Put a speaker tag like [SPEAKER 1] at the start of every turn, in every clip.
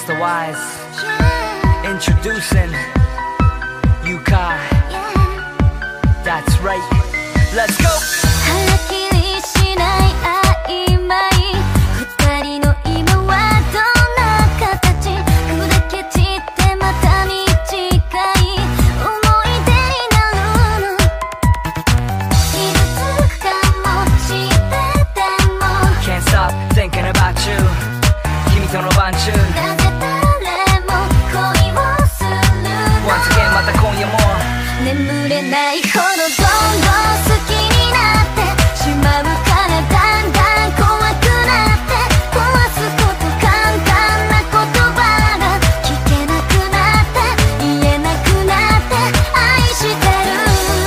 [SPEAKER 1] the wise. Introducing Yukai. That's right. Let's go.
[SPEAKER 2] 腹切りしない曖昧二人の今はどんな形砕け散ってまた短い思い出になるの傷つくかもしてても
[SPEAKER 1] Can't stop thinking about you 君との晩中
[SPEAKER 2] なぜ誰も恋をするの
[SPEAKER 1] Once again また今夜も
[SPEAKER 2] 眠れないほどどんどん好きになってしまうからだんだん怖くなって壊すこと簡単な言葉が聞けなくなって言えなくなって愛してる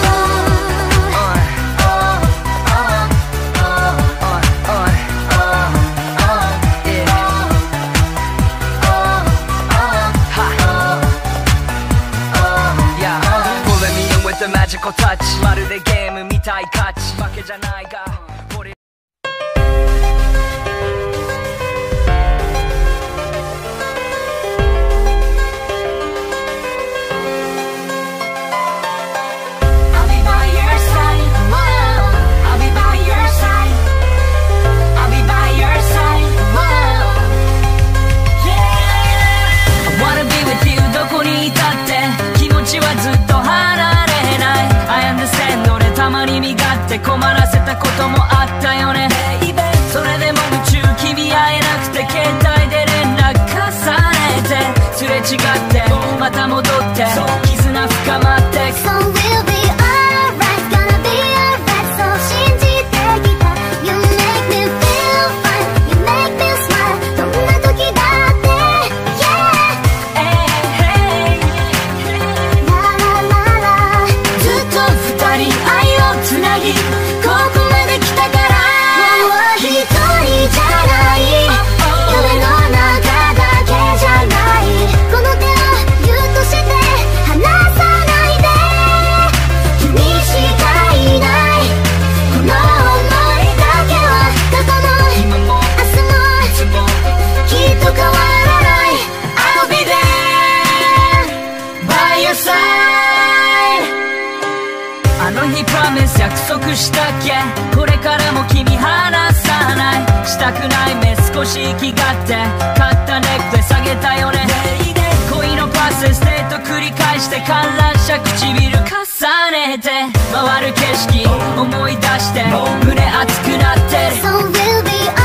[SPEAKER 1] The magical touch まるでゲームみたい勝ち負けじゃないが俺どこにいたって気持ちはずっと離れない I understand 俺たまに身勝手困らせたこともあったよねそれでも夢中君会えなくて携帯で連絡重ねてすれ違ってまた戻って絆深まって
[SPEAKER 2] So we'll be alright gonna be alright そう信じてきた You make me feel fine You make me smile どんな時だって Yeah La la la la ずっと二人愛をつなぎここまで来たから一人じゃない夢の中だけじゃないこの手をギュッとして離さないで君しかいないこの想いだけは過去も
[SPEAKER 1] 今も
[SPEAKER 2] 明日も
[SPEAKER 1] いつも
[SPEAKER 2] きっと変わらない I'll be there by your side
[SPEAKER 1] あの日 promise 約束したっけこれからも君離さないしたくない目少し息がって買ったネックレス下げたよね恋のパスステート繰り返して観覧車唇重ねて回る景色思い出して胸熱くなってる
[SPEAKER 2] So we'll be